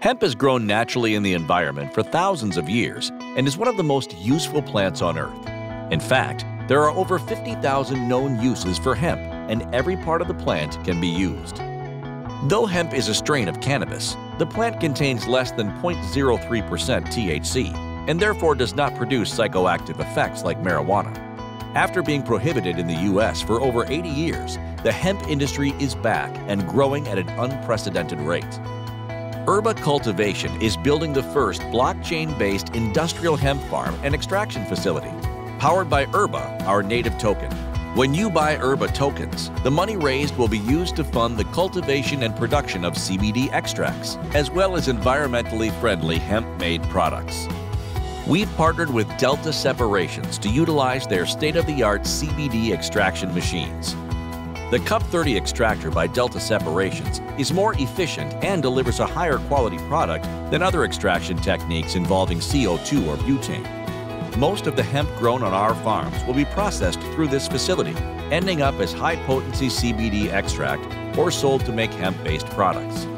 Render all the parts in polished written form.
Hemp has grown naturally in the environment for thousands of years and is one of the most useful plants on Earth. In fact, there are over 50,000 known uses for hemp, and every part of the plant can be used. Though hemp is a strain of cannabis, the plant contains less than 0.03% THC and therefore does not produce psychoactive effects like marijuana. After being prohibited in the U.S. for over 80 years, the hemp industry is back and growing at an unprecedented rate. Herba Cultivation is building the first blockchain-based industrial hemp farm and extraction facility, powered by Herba, our native token. When you buy Herba tokens, the money raised will be used to fund the cultivation and production of CBD extracts, as well as environmentally friendly hemp-made products. We've partnered with Delta Separations to utilize their state-of-the-art CBD extraction machines. The Cup 30 extractor by Delta Separations is more efficient and delivers a higher quality product than other extraction techniques involving CO2 or butane. Most of the hemp grown on our farms will be processed through this facility, ending up as high-potency CBD extract or sold to make hemp-based products.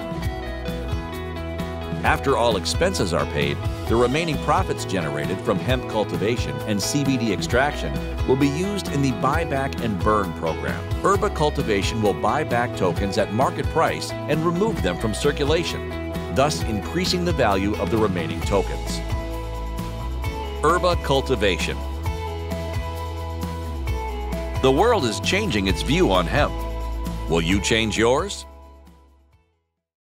After all expenses are paid, the remaining profits generated from hemp cultivation and CBD extraction will be used in the buyback and burn program. Herba Cultivation will buy back tokens at market price and remove them from circulation, thus increasing the value of the remaining tokens. Herba Cultivation. The world is changing its view on hemp. Will you change yours?